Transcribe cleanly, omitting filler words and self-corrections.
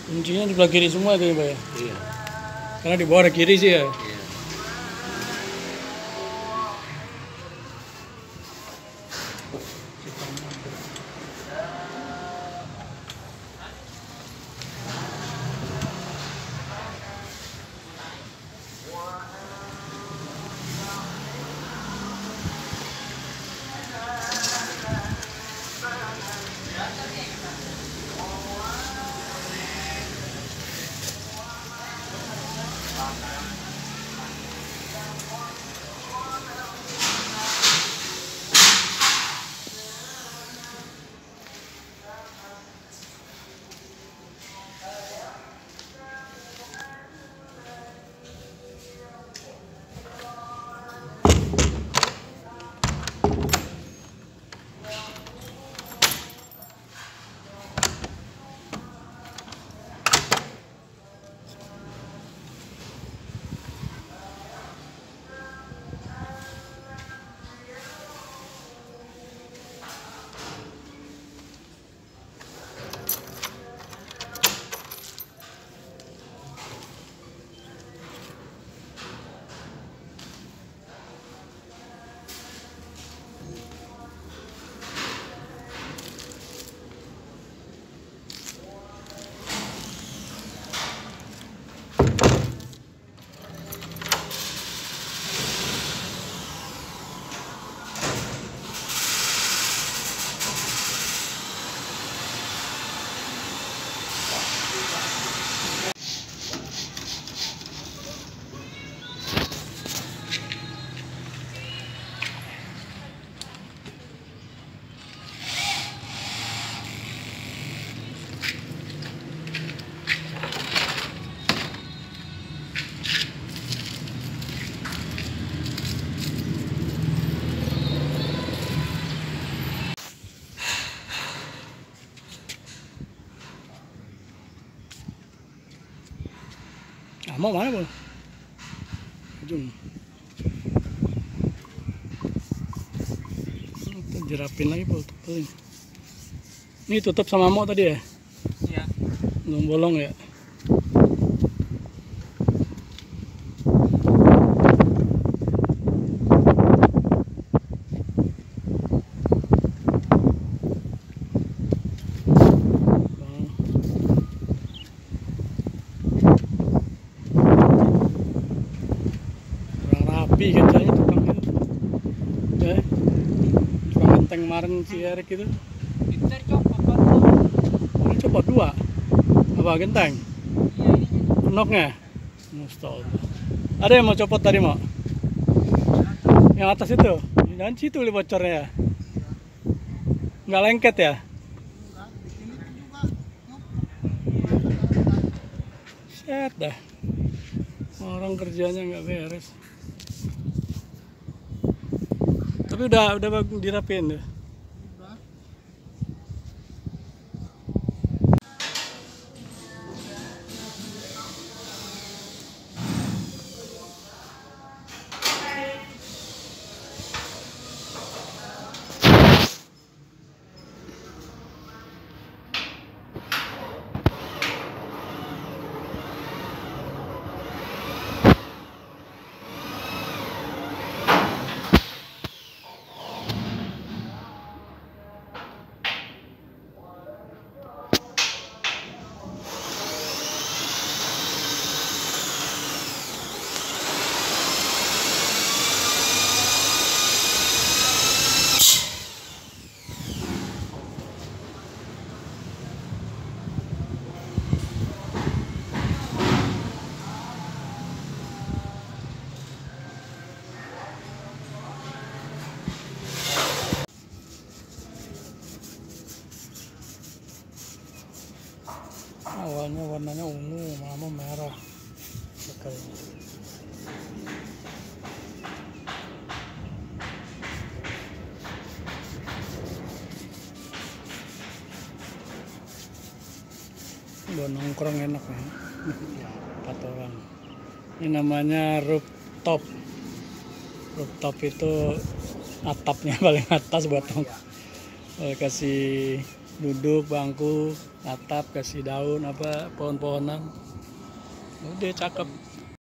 Kuncinya di sebelah kiri semua itu ya Pak ya? Iya. Karena di bawah ada kiri sih ya. Iya. Mau mana Bang? Ujung. Kita jerapin lagi Bang. Ini tutup sama mau tadi ya? Iya. Belum bolong ya? Rapi kerjanya tukang itu ya, tukang genteng kemarin si Erik itu Kita copot Pak. ini coba dua apa genteng Iya, ini. penoknya mustahil. Ada yang mau copot tadi mau yang atas itu jangan situ li bocornya ya, nggak lengket ya. Set dah orang kerjanya nggak beres. Tapi udah bagus dirapin ya. Awalnya warnanya ungu, lama merah sekali. Buat nongkrong enak ya. 4 orang. Ini namanya rooftop. Rooftop itu atapnya paling atas buat kasih duduk bangku atap kasih daun apa pohon-pohonan udah cakep.